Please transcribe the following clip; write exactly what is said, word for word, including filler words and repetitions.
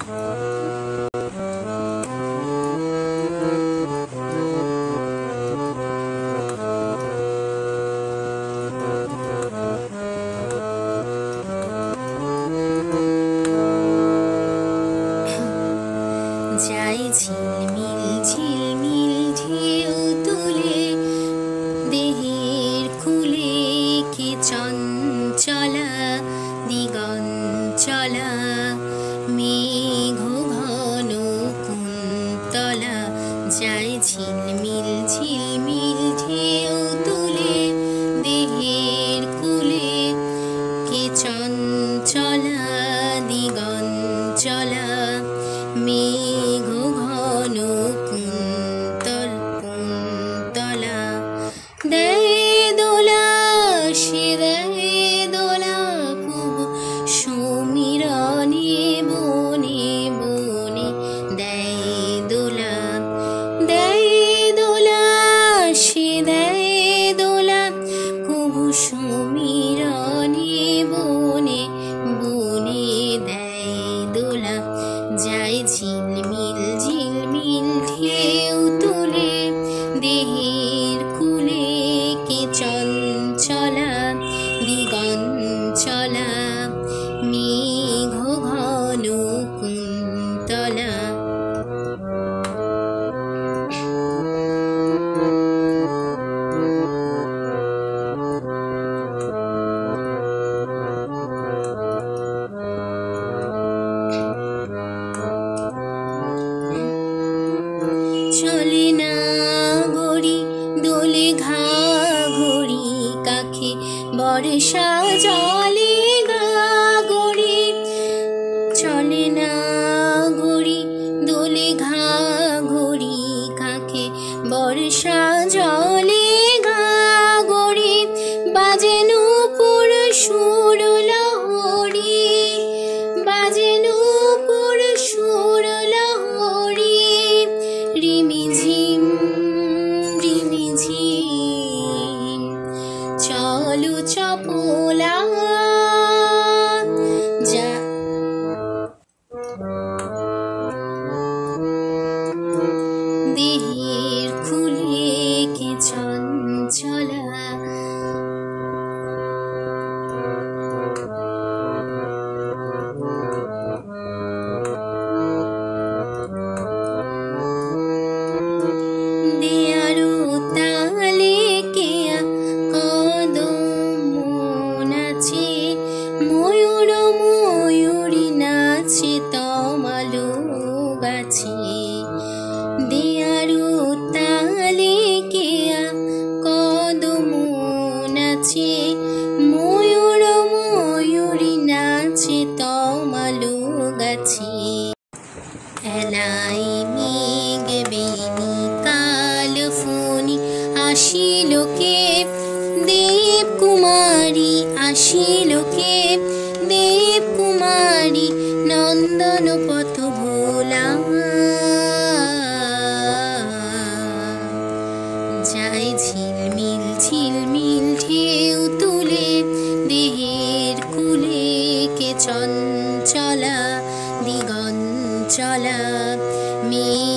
যায় ঝিলমিল ঝিলমিল ঢেউ তুলে দেহের কুলে কে চঞ্চলা দিগঞ্চলা মেঘ ঘন কুন্তলা যায় ঝিলমিল ঝিলমিল ঢেউ তুলে দেহের কুলে কে চঞ্চলা দিগঞ্চলা মেঘ ঘন কুন্তল কুন্তলা দেয় দোলা সে দেয় দোলা প্রভু সমীরণে বনে বনে দেয় দোলা দেয় দোলা সে দেয় দোলা প্রভু সমীরণে বনে বনে দেয় দোলা যায় ঝিলমিল ঝিলমিল ঢেউ তুলে দেহের কুলে কে চঞ্চলা দিগঞ্চলা মেঘ ঘন কুন্তলা চলে না গড়ি দোলে ঘা ঘড়ি কাখে বর্ষা জলে গা গড়ি চলে না গড়ি দোলে ঘা ঘড়ি কাখে বর্ষা জলে গা গড়ি বাজে নূপুর সুর লহরী বাজে নূপুর সুর লহরী রিমিঝিম রিমিঝিম চলো চপলা যা দেহের খুলে কে চঞ্চলা দেয়ারো তালে কেয়া কদম নাচে ময়ূর ময়ূরী নাচে তমালো গাছে দেয়ারো তালে কেয়া কদম নাচে ময়ূর ময়ূরী নাচে তমালো গাছে এলাই মেঘ বেনি কাল ফণি আসিল কে দেব কুমারী আসিল কে দেব কুমারী নন্দন পথ ভোলা যায় ঝিলমিল ঝিলমিল ঢেউ তুলে দেহের কুলে কে চঞ্চলা দিগঞ্চলা মে